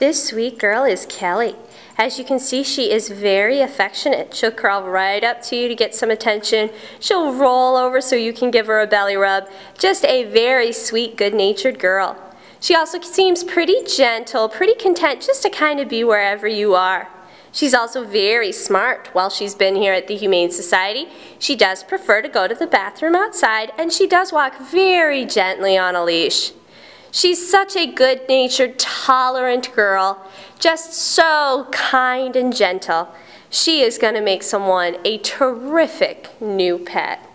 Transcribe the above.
This sweet girl is Kelly. As you can see, she is very affectionate. She'll crawl right up to you to get some attention. She'll roll over so you can give her a belly rub. Just a very sweet, good-natured girl. She also seems pretty gentle, pretty content just to kind of be wherever you are. She's also very smart. While she's been here at the Humane Society, she does prefer to go to the bathroom outside, and she does walk very gently on a leash. She's such a good-natured, tolerant girl, just so kind and gentle. She is going to make someone a terrific new pet.